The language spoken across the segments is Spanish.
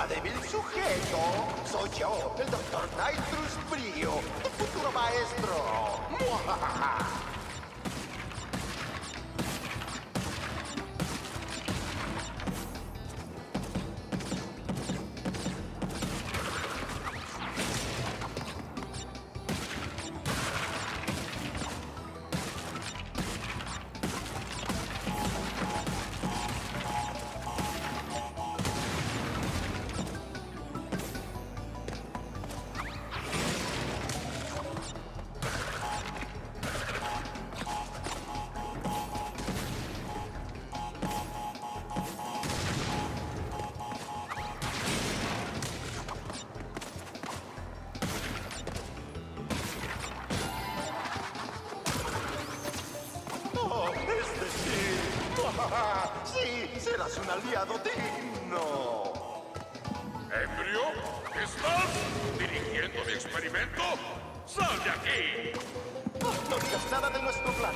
está débil sujeto. Soy yo, el Dr. Nitrus Frío, tu futuro maestro. ¡Muajajaja! Sí, serás un aliado digno. ¿Embrio? ¿Estás dirigiendo mi experimento? ¡Sal de aquí! No digas nada de nuestro plan.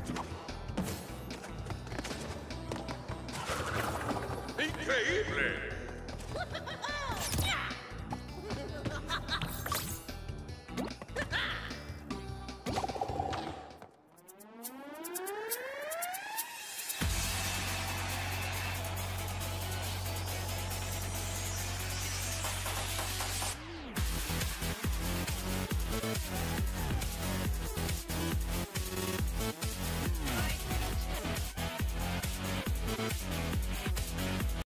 ¡Increíble!